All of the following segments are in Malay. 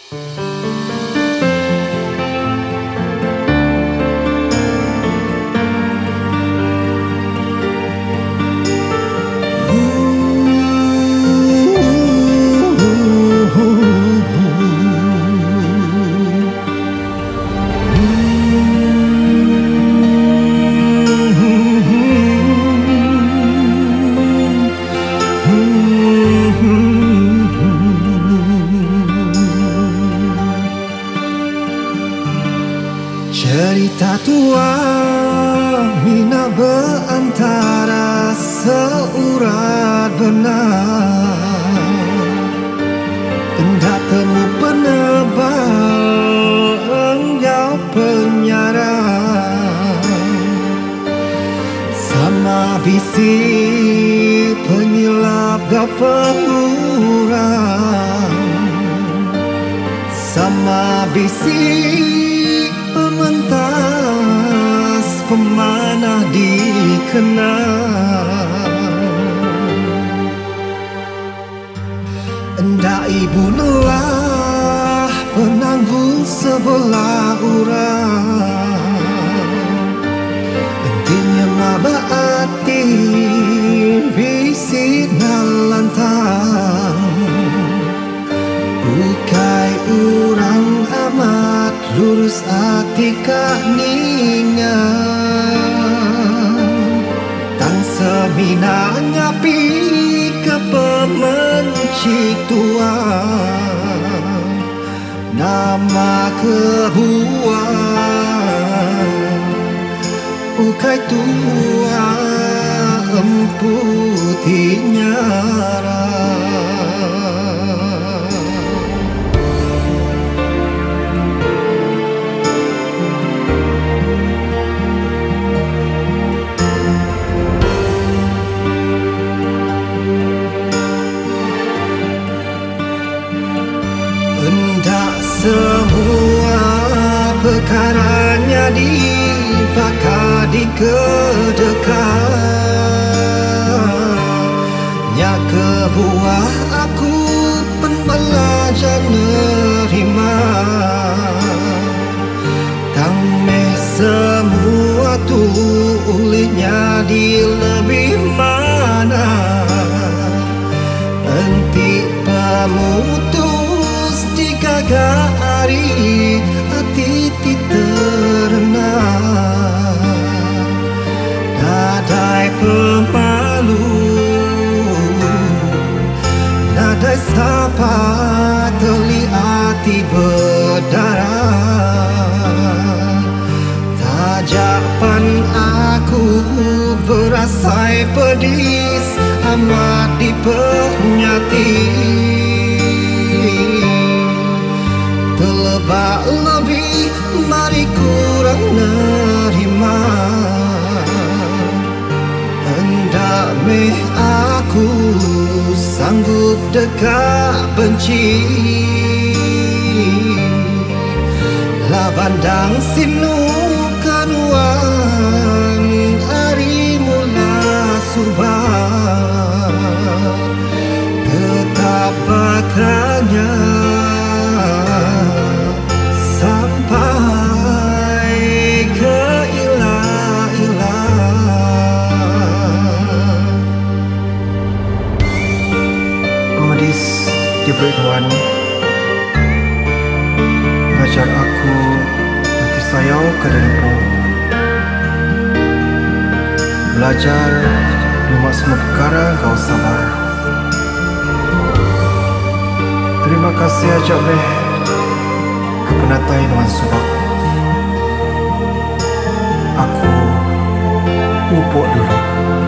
Cerita tua mina berantara seurat benar, hendak temu penebal engkau penyarang, sama bisi penyilap gak pengurang, sama bisi pementas pemanah dikenal. Endak ibu lelah penanggung sebelah urang, entinya mabaati bisi nalantang, bukai urang amat lurus atika ningan, tang semina nyapi ke pemenci tua, nama kebuah ukai tua empu tinyara. Hendak semua perkaranya dibakar di kedekat, nya kebuah aku pun belajar nerima, tang meh semua tu ulihnya di lebih mana, enti pemutus dikagak hari hati terena, nadai pemalu, nadai sapa terlihat berdarah, tajapan aku berasai pedis amat dipenyati, terlebak lebih mari kurang nerima, hendak meh aku sanggup dekat benci, labandang sinu kanuan hari mula subah, tetap bakanya sampai ke ilah-ilah. Medis diberi kawan ngajar aku nanti sayau ke depo, belajar lima semua perkara kau sabar. Terima kasih ajak meh kepenatai nuan subak. Aku upuk dulu.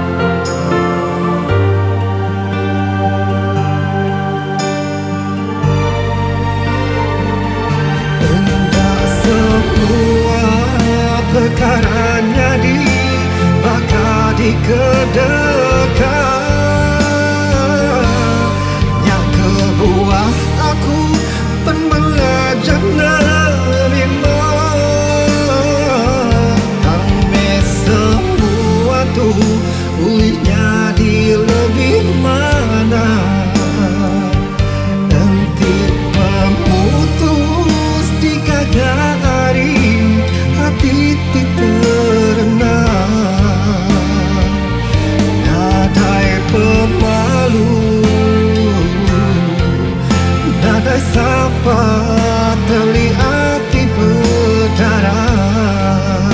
Hendak semua perkaranya dibakar di kedekat, nya kebuah aku pen belajar nerima, tang meh semua tu ulihnya di lebih mana, enti pemutus Sampai terlihat di berdarah,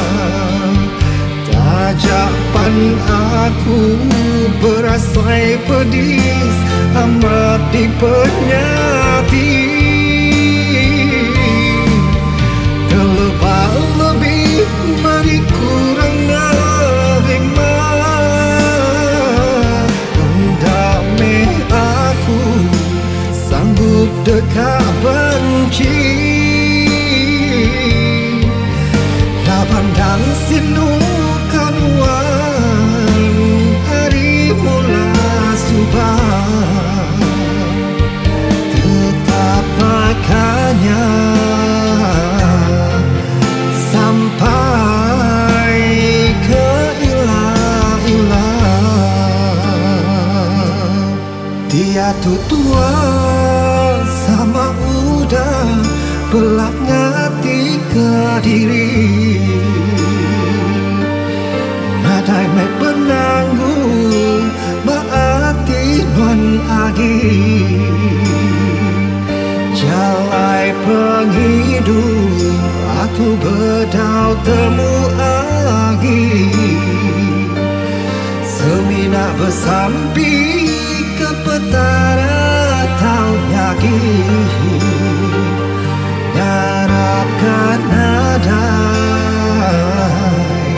tajapan aku berasai pedis amat dipenyati. Terlebih-lebih bagi kurang hikmat, mendamai aku sanggup dekat benci. Laban dan sinukan hari mula subah, tetap makanya sampai ke ilah-ilah. Dia tu tua sama udah belaknya tiga diri, nadai mek penanggung maati non agi. Jalai penghidup aku berdau temu agi, semina bersampi ke petara tau nyaki. Harapkan nadai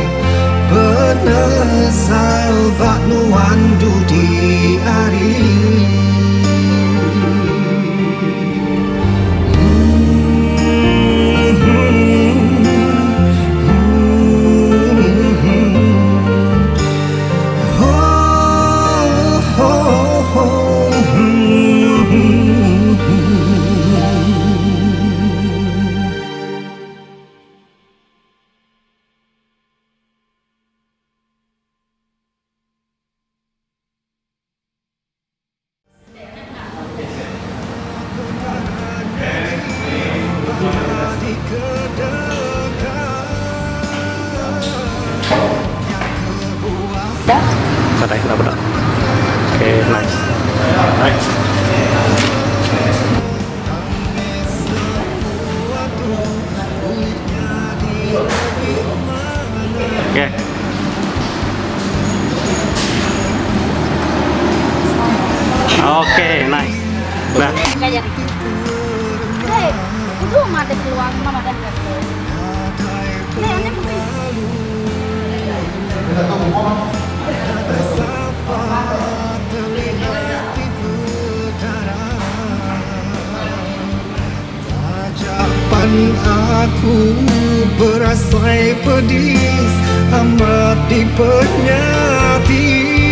penesal bak nuandu di hari. Santai, kenapa dong? Oke, nice. Nice. Oke. Oke, nice. Nah. Hei, udah mati keluar mama dan ini aneh Tajapan aku berasai pedis amat dipenyati.